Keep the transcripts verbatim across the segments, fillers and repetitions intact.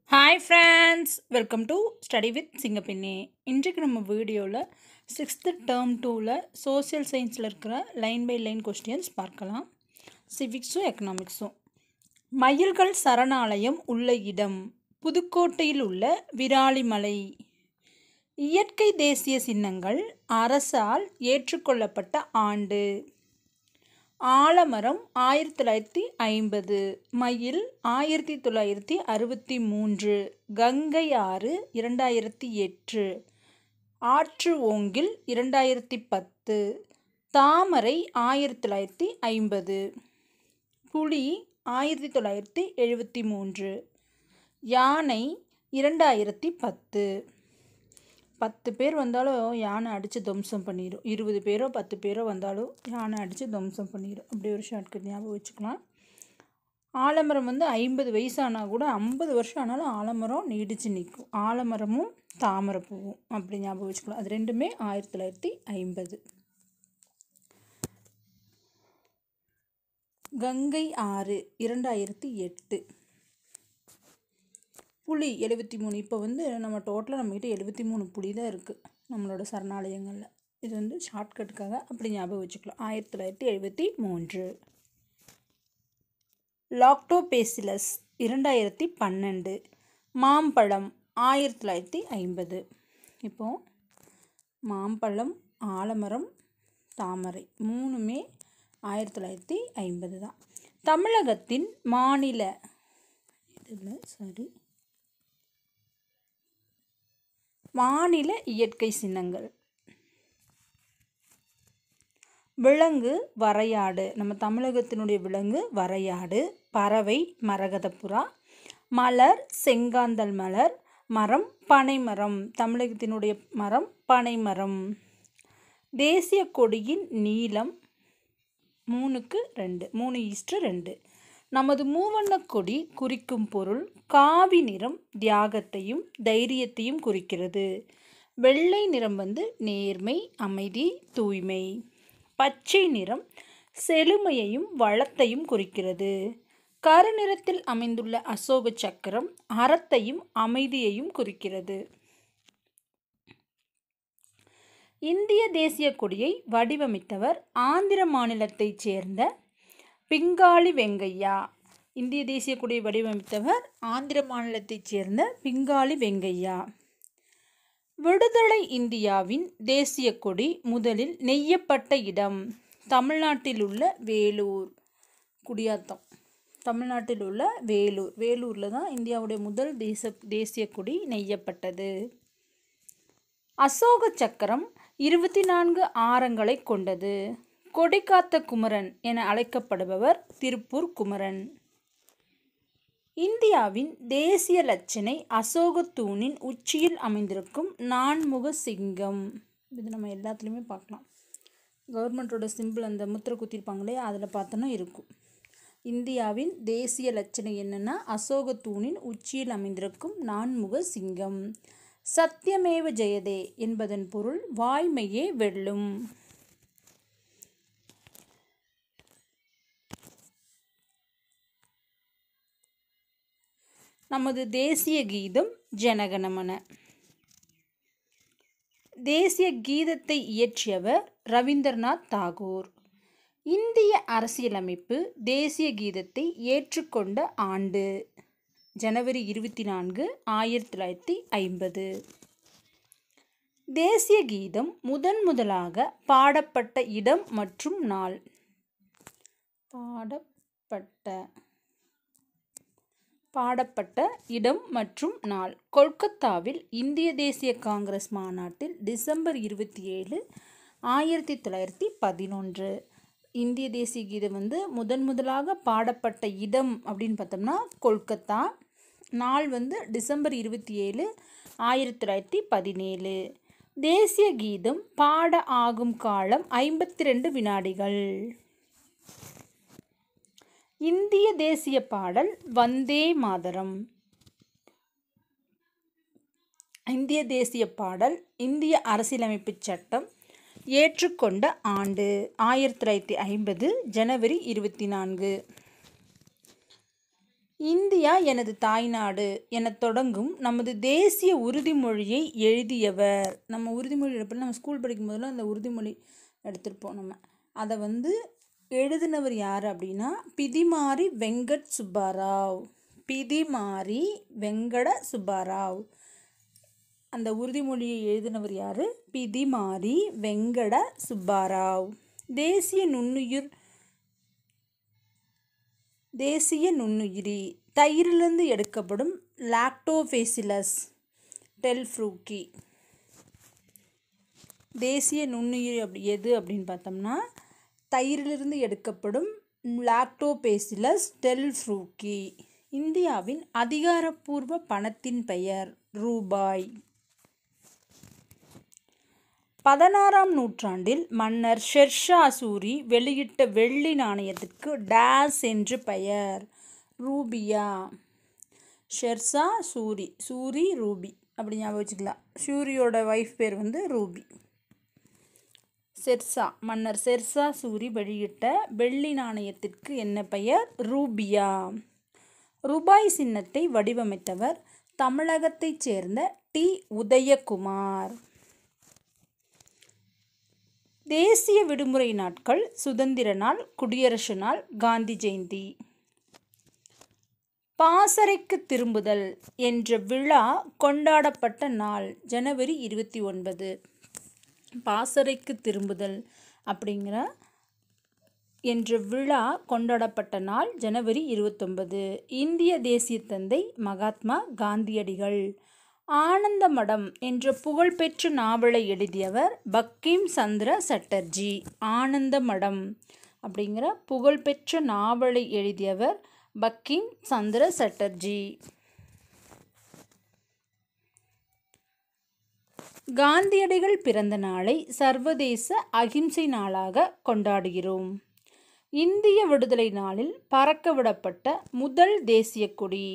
Hi friends, welcome to study with Singappenne. இன்றைக்கு நம்ம வீடியோவில் சிக்ஸ்த்து டேர்ம் டூவில் சோசியல் சயின்ஸில் இருக்கிற லைன் பை லைன் கொஸ்டின்ஸ் பார்க்கலாம். சிவிக்ஸும் எக்கனாமிக்ஸும். மயில்கள் சரணாலயம் உள்ள இடம் புதுக்கோட்டையில் உள்ள விராலிமலை. இயற்கை தேசிய சின்னங்கள் அரசால் ஏற்றுக்கொள்ளப்பட்ட ஆண்டு ஆலமரம் ஆயிரத்தி தொள்ளாயிரத்தி ஐம்பது, மயில் ஆயிரத்தி தொள்ளாயிரத்தி அறுபத்தி மூன்று, கங்கை ஆறு இரண்டாயிரத்தி எட்டு, ஆற்று ஓங்கில் இரண்டாயிரத்தி பத்து, தாமரை ஆயிரத்தி தொள்ளாயிரத்தி ஐம்பது, புலி ஆயிரத்தி தொள்ளாயிரத்தி எழுபத்தி மூன்று, யானை இரண்டாயிரத்தி பத்து. பத்து பேர் வந்தாலும் யானை அடித்து துவம்சம் பண்ணிடும். இருபது பேரோ பத்து பேரோ வந்தாலும் யானை அடித்து துவம்சம் பண்ணிடும். அப்படி ஒரு ஷார்ட்கட் ஞாபகம் வச்சுக்கலாம். ஆலமரம் வந்து ஐம்பது வயசானால் கூட ஐம்பது வருஷம் ஆனாலும் ஆலமரம் நீடித்து நிற்கும். ஆலமரமும் தாமரைப்பூவும் அப்படி ஞாபகம் வச்சுக்கலாம். அது ரெண்டுமே ஆயிரத்தி தொள்ளாயிரத்தி ஐம்பது. கங்கை ஆறு இரண்டாயிரத்தி எட்டு. புலி எழுபத்தி மூணு. இப்போ வந்து நம்ம டோட்டலாக நம்மகிட்ட எழுபத்தி மூணு புலி தான் இருக்குது நம்மளோட சரணாலயங்களில். இது வந்து ஷார்ட்கட்டுக்காக அப்படி ஞாபகம் வச்சுக்கலாம். ஆயிரத்தி தொள்ளாயிரத்தி எழுபத்தி மூன்று. லாக்டோபேசிலஸ் இரண்டாயிரத்தி பன்னெண்டு. மாம்பழம் ஆயிரத்தி தொள்ளாயிரத்தி ஐம்பது. இப்போது மாம்பழம், ஆலமரம், தாமரை மூணுமே ஆயிரத்தி தொள்ளாயிரத்தி ஐம்பது தான். தமிழகத்தின் மாநில இதில் சாரி மாநில இயற்கை சின்னங்கள். விலங்கு வரையாடு, நம்ம தமிழகத்தினுடைய விலங்கு வரையாடு. பறவை மரகதப்புறா. மலர் செங்காந்தல் மலர். மரம் பனைமரம், தமிழகத்தினுடைய மரம் பனைமரம். தேசிய கொடியின் நீளம் மூணுக்கு ரெண்டு, மூணு ஈஸ்டு ரெண்டு. நமது மூவண்ண கொடி குறிக்கும் பொருள் காவி நிறம் தியாகத்தையும் தைரியத்தையும் குறிக்கிறது. வெள்ளை நிறம் வந்து நேர்மை, அமைதி, தூய்மை. பச்சை நிறம் செழுமையையும் வளத்தையும் குறிக்கிறது. கருநிறத்தில் அமைந்துள்ள அசோக சக்கரம் அறத்தையும் அமைதியையும் குறிக்கிறது. இந்திய தேசிய கொடியை வடிவமைத்தவர் ஆந்திர மாநிலத்தைச் சேர்ந்த பிங்காளி வெங்கையா. இந்திய தேசிய கொடியை வடிவமைத்தவர் ஆந்திர மாநிலத்தைச் சேர்ந்த பிங்காளி வெங்கையா. விடுதலை இந்தியாவின் தேசிய கொடி முதலில் நெய்யப்பட்ட இடம் தமிழ்நாட்டில் உள்ள வேலூர். குடியாத்தம் தமிழ்நாட்டில் உள்ள வேலூர். வேலூரில் தான் இந்தியாவுடைய முதல் தேச தேசிய கொடி நெய்யப்பட்டது. அசோக சக்கரம் இருபத்தி நான்கு ஆரங்களை கொண்டது. கொடிக்காத்த குமரன் என அழைக்கப்படுபவர் திருப்பூர் குமரன். இந்தியாவின் தேசிய லட்சணை அசோக தூணின் உச்சியில் அமைந்திருக்கும் நான்முக சிங்கம். இது நம்ம எல்லாத்துலேயுமே பார்க்கலாம். கவர்மெண்ட்டோட சிம்பிள் அந்த முத்திரை குத்திருப்பாங்களே, அதில் பார்த்தோன்னா இருக்கும். இந்தியாவின் தேசிய லட்சணை என்னென்னா அசோக தூணின் உச்சியில் அமைந்திருக்கும் நான்முக சிங்கம். சத்தியமேவ ஜெயதே என்பதன் பொருள் வாய்மையே வெல்லும். நமது தேசிய கீதம் ஜனகணமன. தேசிய கீதத்தை இயற்றியவர் ரவீந்திரநாத் தாகூர். இந்திய அரசியலமைப்பு தேசிய கீதத்தை ஏற்றுக்கொண்ட ஆண்டு ஜனவரி இருபத்தி நான்கு ஆயிரத்தி தொள்ளாயிரத்தி ஐம்பது. தேசிய கீதம் முதன் முதலாக பாடப்பட்ட இடம் மற்றும் நாள். பாடப்பட்ட பாடப்பட்ட இடம் மற்றும் நாள் கொல்கத்தாவில் இந்திய தேசிய காங்கிரஸ் மாநாட்டில் டிசம்பர் இருபத்தி ஏழு ஆயிரத்தி தொள்ளாயிரத்தி பதினொன்று. இந்திய தேசிய கீதம் வந்து முதன் முதலாக பாடப்பட்ட இடம் அப்படின்னு பார்த்தோம்னா கொல்கத்தா. நாள் வந்து டிசம்பர் இருபத்தி ஏழு ஆயிரத்தி தொள்ளாயிரத்தி பதினேழு. தேசிய கீதம் பாட ஆகும் காலம் ஐம்பத்தி ரெண்டு வினாடிகள். இந்திய தேசிய பாடல் வந்தே மாதரம். இந்திய தேசிய பாடல் இந்திய அரசியலமைப்பு சட்டம் ஏற்றுக்கொண்ட ஆண்டு ஆயிரத்தி தொள்ளாயிரத்தி ஐம்பது ஜனவரி இருபத்தி நான்கு. இந்தியா எனது தாய்நாடு எனத் தொடங்கும் நமது தேசிய உறுதிமொழியை எழுதியவர். நம்ம உறுதிமொழி எடுப்போம், நம்ம ஸ்கூல் படிக்கும் போதெல்லாம் அந்த உறுதிமொழி எடுத்திருப்போம். நம்ம அதை வந்து எழுதினவர் யார் அப்படின்னா பிதிமாரி வெங்கட் சுப்பாராவ். பிதிமாரி வெங்கட சுப்பாராவ். அந்த உறுதிமொழியை எழுதினவர் யார்? பிதிமாரி வெங்கட சுப்பாராவ். தேசிய நுண்ணுயிர் தேசிய நுண்ணுயிரி தயிரிலிருந்து எடுக்கப்படும் லாக்டோபேசிலஸ் டெல்ஃப்ரூக்கி. தேசிய நுண்ணுயிரி அப்படி எது அப்படின்னு பார்த்தோம்னா தயிரிலிருந்து எடுக்கப்படும் லாக்டோபேசிலஸ் டெல்ஃப்ரூக்கி. இந்தியாவின் அதிகாரப்பூர்வ பணத்தின் பெயர் ரூபாய். பதினாறாம் நூற்றாண்டில் மன்னர் ஷெர்ஷா சூரி வெளியிட்ட வெள்ளி நாணயத்திற்கு டேஸ் என்று பெயர் ரூபியா. ஷெர்ஷா சூரி, சூரி ரூபி அப்படி ஞாபகம் வச்சுக்கலாம். சூரியோட ஒய்ஃப் பேர் வந்து ரூபி. ஷெர்ஷா மன்னர் ஷெர்ஷா சூரி வெளியிட்ட வெள்ளி நாணயத்திற்கு என்ன பெயர்? ரூபியா. ரூபாய் சின்னத்தை வடிவமைத்தவர் தமிழகத்தைச் சேர்ந்த டி உதயகுமார். தேசிய விடுமுறை நாட்கள் சுதந்திர நாள், குடியரசு நாள், காந்தி ஜெயந்தி. பாசறைக்கு திரும்புதல் என்ற விழா கொண்டாடப்பட்ட நாள் ஜனவரி இருபத்தி ஒன்பது. பாசறைக்கு திரும்புதல் அப்படிங்கிற என்ற விழா கொண்டாடப்பட்ட நாள் ஜனவரி இருபத்தொன்பது. இந்திய தேசிய தந்தை மகாத்மா காந்தியடிகள். ஆனந்த மடம் என்ற புகழ்பெற்ற நாவலை எழுதியவர் பங்கிம் சந்திர சட்டர்ஜி. ஆனந்த மடம் அப்படிங்கிற புகழ்பெற்ற நாவலை எழுதியவர் பங்கிம் சந்திர சட்டர்ஜி. காந்தியடிகள் பிறந்த நாளை சர்வதேச அகிம்சை நாளாக கொண்டாடுகிறோம். இந்திய விடுதலை நாளில் பறக்க விடப்பட்ட முதல் தேசிய கொடி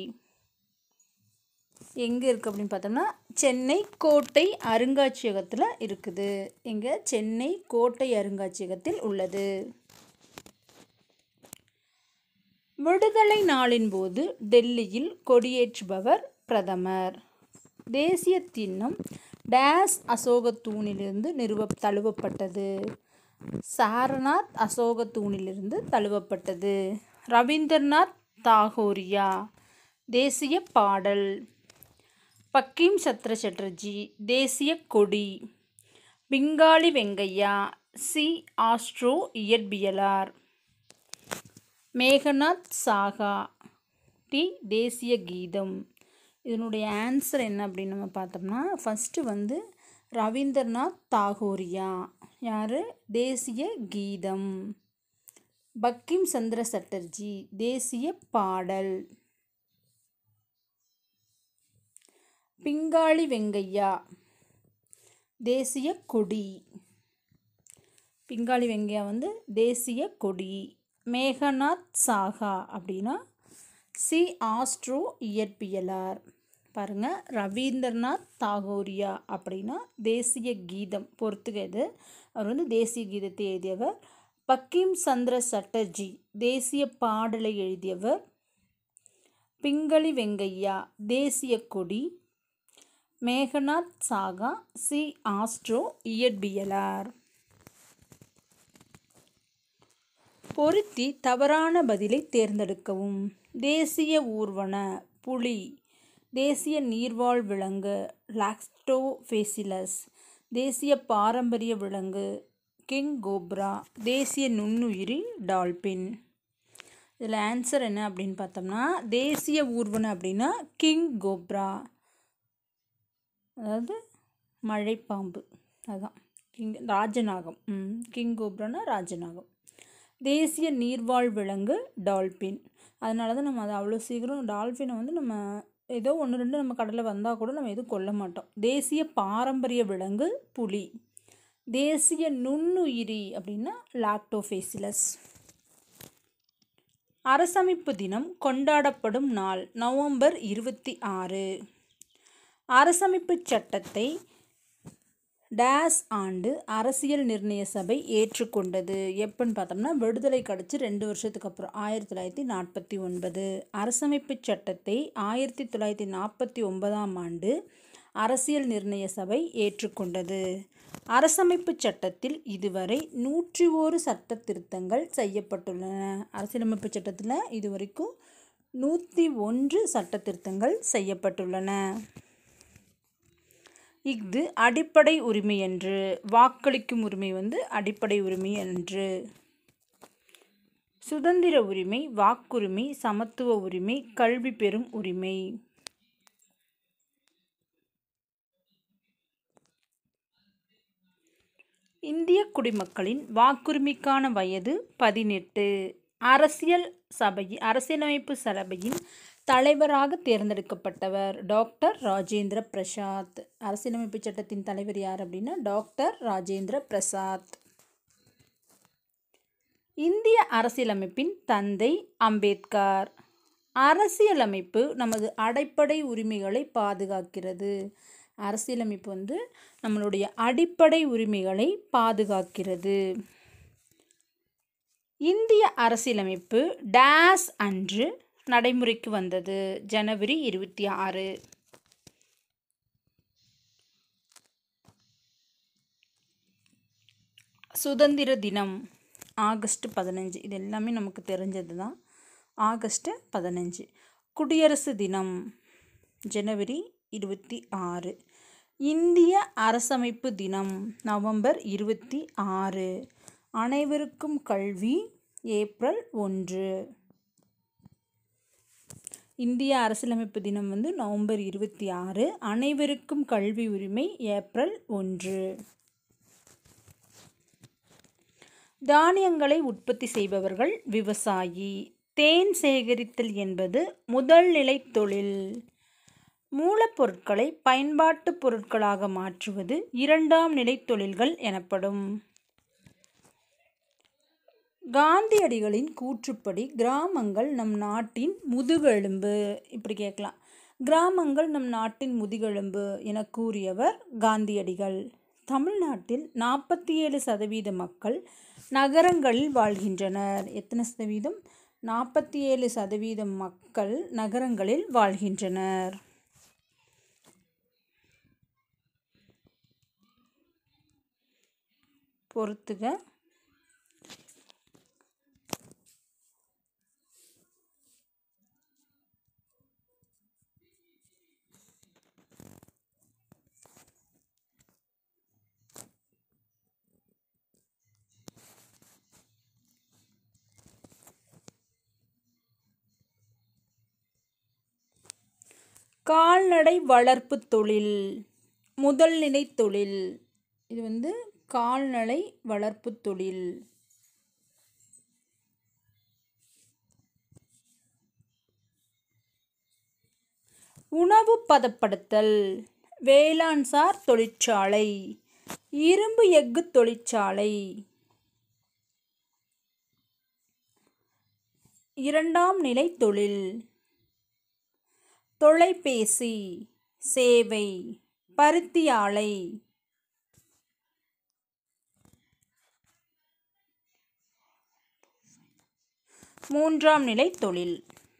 எங்கே இருக்குது அப்படின்னு பார்த்தோம்னா சென்னை கோட்டை அருங்காட்சியகத்தில் இருக்குது. எங்கே? சென்னை கோட்டை அருங்காட்சியகத்தில் உள்ளது. விடுதலை நாளின் போது டெல்லியில் கொடியேற்றுபவர் பிரதமர். தேசிய சின்னம் டேஸ் அசோக தூணிலிருந்து நிறுவ தழுவப்பட்டது. சாரநாத் அசோக தூணிலிருந்து தழுவப்பட்டது. ரவீந்திரநாத் தாகூரியா. தேசிய பாடல் பங்கிம் சந்திர சட்டர்ஜி. தேசிய கொடி பிங்காளி வெங்கையா. சி ஆஸ்ட்ரோ இயற்பியலார். மேகநாத் சாகா. டி தேசிய கீதம். இதனுடைய ஆன்சர் என்ன அப்படின்னு நம்ம பார்த்தோம்னா ஃபஸ்ட்டு வந்து ரவீந்திரநாத் தாகூரியா. யார்? தேசிய கீதம். பங்கிம் சந்திர சட்டர்ஜி. தேசிய பாடல். பிங்காளி வெங்கையா. தேசிய கொடி. பிங்காளி வெங்கையா வந்து தேசிய கொடி. மேகநாத் சாகா அப்படின்னா சி ஆஸ்ட்ரோ இயற்பியலார். பாருங்கள், ரவீந்திரநாத் தாகூரியா அப்படின்னா தேசிய கீதம் பொறுத்துக்கிறது. அவர் வந்து தேசிய கீதத்தை எழுதியவர். பங்கிம் சந்திர சட்டர்ஜி தேசிய பாடலை எழுதியவர். பிங்காளி வெங்கையா தேசிய கொடி. மேகநாத் சாகா சி ஆஸ்ட்ரோ இயற்பியலார். பொருத்தி தவறான பதிலை தேர்ந்தெடுக்கவும். தேசிய ஊர்வன புலி. தேசிய நீர்வாழ் விலங்கு லாக்டோபேசிலஸ். தேசிய பாரம்பரிய விலங்கு கிங் கோப்ரா. தேசிய நுண்ணுயிரி டால்பின். இதில் ஆன்சர் என்ன அப்படின்னு பார்த்தோம்னா தேசிய ஊர்வன அப்படின்னா கிங் கோப்ரா, அதாவது மழைப்பாம்பு. அதுதான் கிங் ராஜநாகம். ம் கிங் கோப்ரானா ராஜநாகம். தேசிய நீர்வாழ் விலங்கு டால்பின். அதனால தான் நம்ம அதை அவ்வளோ சீக்கிரம் டால்ஃபினை வந்து நம்ம ஏதோ ஒன்று ரெண்டு நம்ம கடலில் வந்தால் கூட நம்ம எதுவும் கொல்ல மாட்டோம். தேசிய பாரம்பரிய விலங்கு புலி. தேசிய நுண்ணுயிரி அப்படின்னா லாக்டோபேசிலஸ். அரசமைப்பு தினம் கொண்டாடப்படும் நாள் நவம்பர் இருபத்தி ஆறு. அரசமைப்பு சட்டத்தை டேஸ் ஆண்டு அரசியல் நிர்ணய சபை ஏற்றுக்கொண்டது? எப்போன்னு பார்த்தோம்னா விடுதலை கிடச்சி ரெண்டு வருஷத்துக்கு அப்புறம் ஆயிரத்தி தொள்ளாயிரத்தி நாற்பத்தி ஒன்பது. அரசமைப்பு சட்டத்தை ஆயிரத்தி தொள்ளாயிரத்தி நாற்பத்தி ஒன்பதாம் ஆண்டு அரசியல் நிர்ணய சபை ஏற்றுக்கொண்டது. அரசமைப்பு சட்டத்தில் இதுவரை நூற்றி ஒரு சட்ட திருத்தங்கள் செய்யப்பட்டுள்ளன. அரசியலமைப்பு சட்டத்தில் இதுவரைக்கும் நூற்றி ஒன்று சட்ட திருத்தங்கள் செய்யப்பட்டுள்ளன. இஃது அடிப்படை உரிமை என்று. வாக்களிக்கும் உரிமை வந்து அடிப்படை உரிமை என்று. சுதந்திர உரிமை, வாக்குரிமை, சமத்துவ உரிமை, கல்வி பெறும் உரிமை. இந்திய குடிமக்களின் வாக்குரிமைக்கான வயது பதினெட்டு. அரசியல் சபை அரசியலமைப்பு சபையின் தலைவராக தேர்ந்தெடுக்கப்பட்டவர் டாக்டர் ராஜேந்திர பிரசாத். அரசியலமைப்பு சட்டத்தின் தலைவர் யார் அப்படின்னா டாக்டர் ராஜேந்திர பிரசாத். இந்திய அரசியலமைப்பின் தந்தை அம்பேத்கர். அரசியலமைப்பு நமது அடிப்படை உரிமைகளை பாதுகாக்கிறது. அரசியலமைப்பு வந்து நம்மளுடைய அடிப்படை உரிமைகளை பாதுகாக்கிறது. இந்திய அரசியலமைப்பு டேஸ் அன்று நடைமுறைக்கு வந்தது? ஜனவரி இருபத்தி ஆறு. சுதந்திர தினம் ஆகஸ்ட் பதினஞ்சு. இது எல்லாமே நமக்கு தெரிஞ்சது தான். ஆகஸ்ட் பதினஞ்சு. குடியரசு தினம் ஜனவரி இருபத்தி ஆறு. இந்திய அரசமைப்பு தினம் நவம்பர் இருபத்தி ஆறு. அனைவருக்கும் கல்வி ஏப்ரல் ஒன்று. இந்திய அரசியலமைப்பு தினம் வந்து நவம்பர் இருபத்தி ஆறு. அனைவருக்கும் கல்வி உரிமை ஏப்ரல் ஒன்று. தானியங்களை உற்பத்தி செய்பவர்கள் விவசாயி. தேன் சேகரித்தல் என்பது முதல் நிலை தொழில். மூலப்பொருட்களை பயன்பாட்டு பொருட்களாக மாற்றுவது இரண்டாம் நிலை தொழில்கள் எனப்படும். காந்தியடிகளின் கூற்றுப்படி கிராமங்கள் நம் நாட்டின் முதுகெலும்பு. இப்படி கேட்கலாம். கிராமங்கள் நம் நாட்டின் முதுகெலும்பு என கூறியவர் காந்தியடிகள். தமிழ்நாட்டில் நாற்பத்தி ஏழு சதவீத மக்கள் நகரங்களில் வாழ்கின்றனர். எத்தனை சதவீதம்? நாற்பத்தி ஏழு சதவீதம் மக்கள் நகரங்களில் வாழ்கின்றனர். பொறுத்துக. கால்நடை வளர்ப்பு தொழில் முதல் நிலை தொழில். இது வந்து கால்நடை வளர்ப்பு தொழில். உணவு பதப்படுத்தல் வேளாண்சார் தொழிற்சாலை. இரும்பு எஃகு தொழிற்சாலை. இரண்டாம் நிலை தொழில். தொலைபேசி சேவை. பருத்தி ஆலை. மூன்றாம் நிலை தொழில்.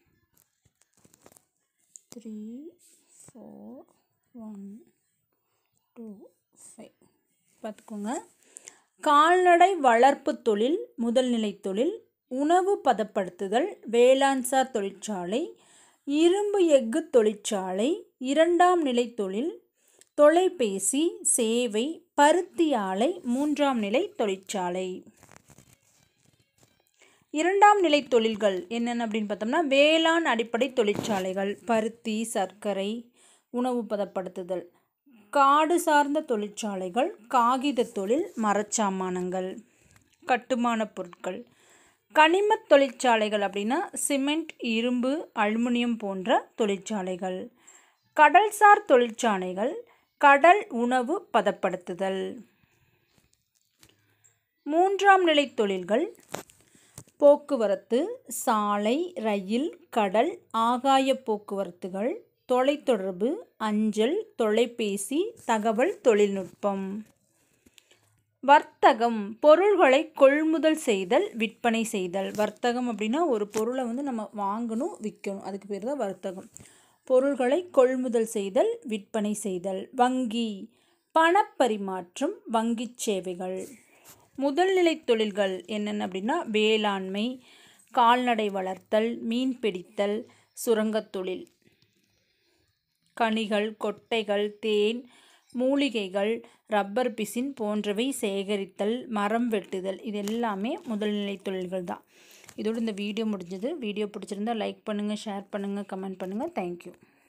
Three four one two five பார்த்துக்கோங்க. கால்நடை வளர்ப்பு தொழில் முதல் நிலை தொழில். உணவு பதப்படுத்துதல் வேளாண்சார் தொழிற்சாலை. இரும்பு எஃகு தொழிற்சாலை இரண்டாம் நிலை தொழில். தொலைபேசி சேவை பருத்தி ஆலை மூன்றாம் நிலை தொழிற்சாலை. இரண்டாம் நிலை தொழில்கள் என்னென்ன அப்படின்னு பார்த்தோம்னா வேளாண் அடிப்படை தொழிற்சாலைகள் பருத்தி, சர்க்கரை, உணவு பதப்படுத்துதல். காடு சார்ந்த தொழிற்சாலைகள் காகித தொழில், மரச்சாமானங்கள், கட்டுமான பொருட்கள். கனிம தொழிற்சாலைகள் அப்படின்னா சிமெண்ட், இரும்பு, அலுமினியம் போன்ற தொழிற்சாலைகள். கடல்சார் தொழிற்சாலைகள் கடல் உணவு பதப்படுத்துதல். மூன்றாம் நிலை தொழில்கள் போக்குவரத்து, சாலை, ரயில், கடல், ஆகாய போக்குவரத்துகள், தொலைத்தொடர்பு, அஞ்சல், தொலைபேசி, தகவல் தொழில்நுட்பம். வர்த்தகம் பொருள்களை கொள்முதல் செய்தல் விற்பனை செய்தல். வர்த்தகம் அப்படின்னா ஒரு பொருளை வந்து நம்ம வாங்கணும் விற்கணும், அதுக்கு பேர் தான் வர்த்தகம். பொருள்களை கொள்முதல் செய்தல் விற்பனை செய்தல். வங்கி பணப்பரிமாற்றம் வங்கி சேவைகள். முதல்நிலை தொழில்கள் என்னென்ன அப்படின்னா வேளாண்மை, கால்நடை வளர்த்தல், மீன் பிடித்தல், சுரங்கத் தொழில். கனிகள், கொட்டைகள், தேன், மூலிகைகள், ரப்பர் பிசின் போன்றவை சேகரித்தல், மரம் வெட்டுதல், இது எல்லாமே முதல்நிலை தொழில்கள் தான். இதோடு இந்த வீடியோ முடிஞ்சது. வீடியோ பிடிச்சிருந்தா லைக் பண்ணுங்கள், ஷேர் பண்ணுங்கள், கமெண்ட் பண்ணுங்கள். தேங்க்யூ.